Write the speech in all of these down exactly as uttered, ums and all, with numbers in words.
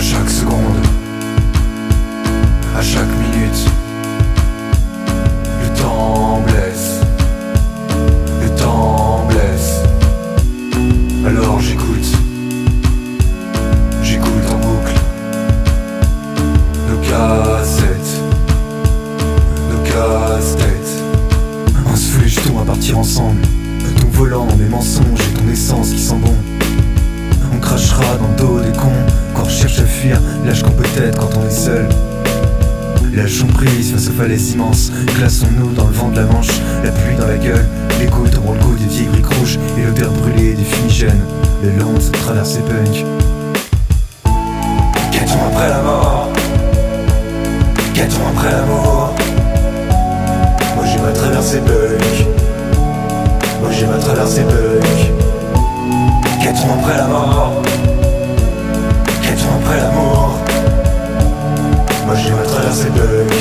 chaque seconde, à chaque minute, le temps blesse, le temps blesse. Alors j'écoute, j'écoute en boucle nos cassettes, nos casse-têtes. On se fout les jetons à partir ensemble, ton volant, mes mensonges et ton essence qui sent bon. On crachera dans le dos des cons quand on cherche à fuir l'âge qu'on peut être quand on est seul. Lâchons prise face aux falaises immenses, glaçons-nous dans le vent de la Manche, la pluie dans la gueule, les gouttes auront le goût des vieilles briques rouges et l'odeur brûlée des fumigènes. Le long de cette traversée punk. Qu'a-t-on après la mort? Qu'a-t-on après l'amour? Moi j'ai ma traversée punk. Moi j'ai ma traversée punk. Qu'a-t-on après la mort? Qu'a-t-on après l'amour? Moi j'ai ma traversée punk.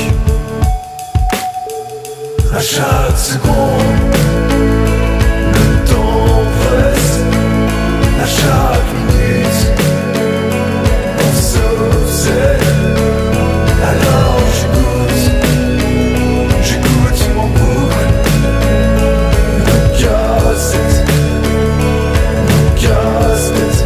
À chaque seconde, le temps presse. À chaque minute, on s'obsède. Alors j'écoute, j'écoute mon boucle, nos cassettes, nos cassettes.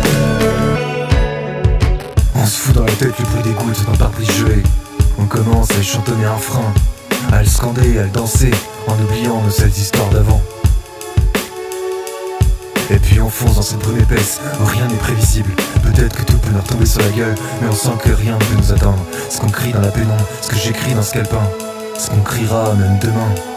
On se fout dans la tête le bruit des gouttes d'un pare-brise gelé. On commence à chantonner un frein, à le scander, à le danser, en oubliant nos seules histoires d'avant. Et puis on fonce dans cette brume épaisse où rien n'est prévisible. Peut-être que tout peut nous retomber sur la gueule, mais on sent que rien ne peut nous attendre. Ce qu'on crie dans la pénombre, ce que j'écris dans ce calepin, ce qu'on criera même demain.